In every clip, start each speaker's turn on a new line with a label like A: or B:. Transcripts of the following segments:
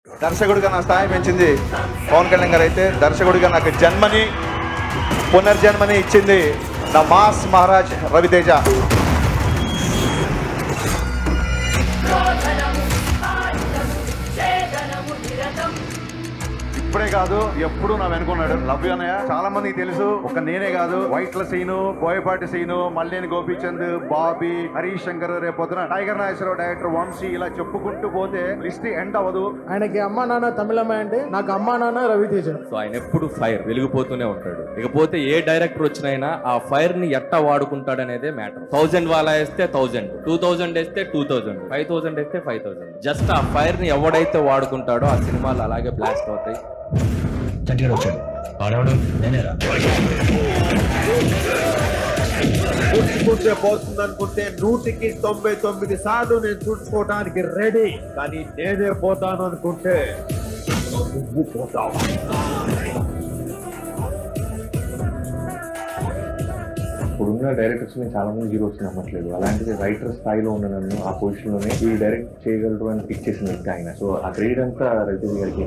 A: దర్శకుడిగా నా స్థాయి పెంచింది పవన్ కళ్యాణ్ గారు అయితే, దర్శకుడిగా నాకు జన్మని పునర్జన్మని ఇచ్చింది నా మాస్ మహారాజ్ రవితేజ. ఇప్పుడే కాదు ఎప్పుడు నా వెనుకున్నాడు. లవ్ యూ అన్నయ్య. చాలా మందికి తెలుసు, ఒక నేనే కాదు, వైట్ల సీను, బోయపాటి సీను, మల్లేని గోపీచంద్, బాబీ, హరీష్ శంకర్, రేపొద్దున టైగర్ నాగేశ్వరరావు, డైరెక్టర్ వంశీ, ఇలా చెప్పుకుంటూ పోతే లిస్ట్ ఎండ్ అవ్వదు.
B: ఆయనకి అమ్మా నాన్న తమిళమ్మాయి అంటే నాకు అమ్మా నాన్న రవితేజ.
C: సో ఆయన ఎప్పుడు ఫైర్ వెలిగిపోతూనే ఉంటాడు. ఇకపోతే ఏ డైరెక్టర్ వచ్చినైనా ఆ ఫైర్ ని ఎట్టా వాడుకుంటాడు అనేదే మ్యాటర్. 1000 వాళ్ళ వేస్తే 1000, 2000 వేస్తే 2000, 5000 వేస్తే 5000. జస్ట్ ఆ ఫైర్ ని ఎవడైతే వాడుకుంటాడో ఆ సినిమాలు అలాగే బ్లాస్ట్ అవుతాయి.
D: చంటిగాడు వచ్చాడు, ఆడవాడు నేనేరా.
E: పోతుంది అనుకుంటే 100కి 99 నేను చూసుకోవడానికి రెడీ, కానీ నేనే పోతాను అనుకుంటే నువ్వు పోతావు.
F: ఇప్పుడున్న డైరెక్టర్స్ ని చాలా మంది హీరోస్ నమ్మట్లేదు. అలాంటిది రైటర్ స్థాయిలో ఉన్న నన్ను ఆ పొజిషన్ లోనే ఈ డైరెక్ట్ చేయగలరు అని పిక్ చేసిన వ్యక్తి ఆయన. సో ఆ గ్రేడ్ అంతా రవితేజ గారికి.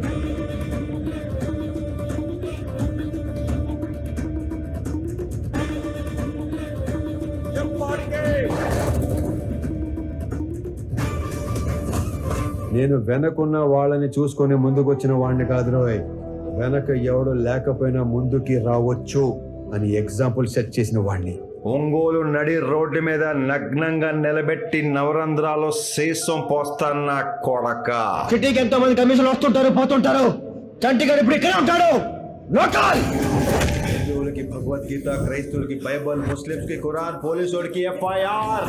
G: నేను వెనకున్న వాళ్ళని చూసుకొని ముందుకు వచ్చిన వాడిని కాదు రోయ్, వెనక ఎవడు లేకపోయినా ముందుకి రావచ్చు అని ఎగ్జాంపుల్ సెట్ చేసిన వాడిని. ఒంగోలు నడి రోడ్డు మీద నగ్నంగా నిలబెట్టి నవరంధ్రాలు శేషం పోస్తాన్న కొడక.
D: సిటీకి ఎంతో మంది కమిషన్లు వస్తుంటారు పోతుంటారు, చంటిగాడు ఇప్పుడు ఇక్కడే ఉంటాడు. లోకల్
G: హిందువులకి భగవద్గీత, క్రైస్తవులకి బైబల్, ముస్లింస్ కి ఖురాన్, పోలీసులకి ఎఫ్ఐఆర్.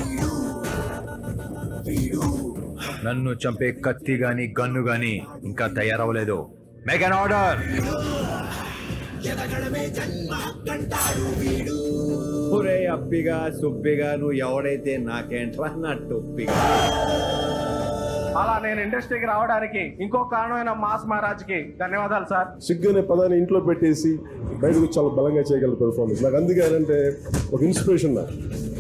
G: నన్ను చంపే కత్తి గాని గన్ను గాని ఇంకా తయారవలేదు. Make an order. ఒరే అప్పిగా సుబ్బిగా నువ్వు ఎవడైతే నాకేంట్రా నా టొప్పిగా.
B: అలా నేను ఇండస్ట్రీకి రావడానికి ఇంకో కారణమైన మాస్ మహారాజ్కి ధన్యవాదాలు సార్.
H: సిగ్గు అనే పదాన్ని ఇంట్లో పెట్టేసి బయటకు చాలా బలంగా చేయగల పెర్ఫార్మెన్స్ నాకు అందుకే అంటే ఒక ఇన్స్పిరేషన్ నాకు.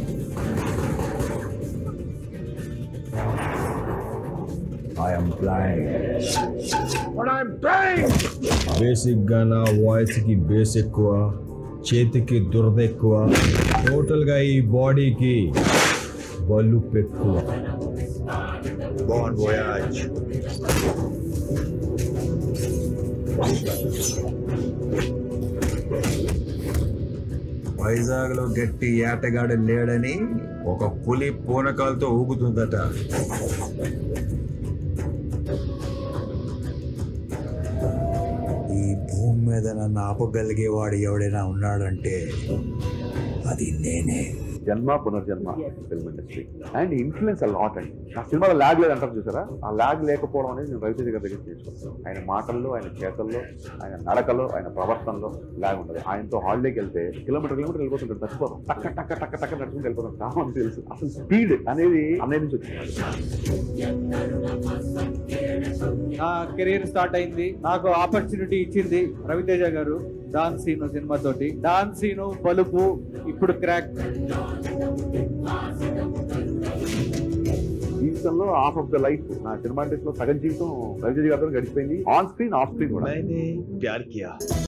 H: బేసిక్ గా నా వాయిస్ కి బేస్ ఎక్కువ, చేతికి దురద ఎక్కువ, టోటల్ గా ఈ బాడీకి బలుపు ఎక్కువ.
G: బాన్ వోయాజ్. వైజాగ్ లో గట్టి ఏటగాడు లేడని ఒక పులి పూనకాలతో ఊగుతుందట. ఈ భూమి మీద నన్ను ఆపగలిగేవాడు ఎవడైనా ఉన్నాడంటే అది నేనే.
F: జన్మ పునర్జన్మ film industry and influence a lot అండి. నా సినిమాలో ల్యాగ్ లేదు అంటారు చూసారా, ఆ ల్యాగ్ లేకపోవడం అనేది నేను రవితేజ గారి దగ్గర నేర్చుకున్నాను. ఆయన మాటల్లో, ఆయన చేతల్లో, ఆయన నడకలో, ఆయన ప్రవర్తనలో ల్యాగ్ ఉంటుంది. ఆయనతో హాలిడేకి వెళ్తే కిలోమీటర్ వెళ్ళిపోతుంటాడు, చచ్చిపోతాం, టక్క టక్క టక్క టక్క నడుచుకుంటూ వెళ్ళిపోతాం. చాలా మంది తెలుసు అసలు స్పీడ్ అనేది అన్నయ్య నుంచి వచ్చింది.
B: నా కెరీర్ స్టార్ట్ అయింది, నాకు ఆపర్చునిటీ ఇచ్చింది రవితేజ గారు. డాన్ సీను సినిమా తోటి, డాన్ సీను, బలుపు, ఇప్పుడు క్రాక్.
F: జీవితంలో హాఫ్ ఆఫ్ ద లైఫ్, నా సినిమా ఇండస్ట్రీలో సగం జీవితం రవితేజ గారితో గడిచిపోయింది. ఆన్ స్క్రీన్, ఆఫ్ స్క్రీన్ కూడా.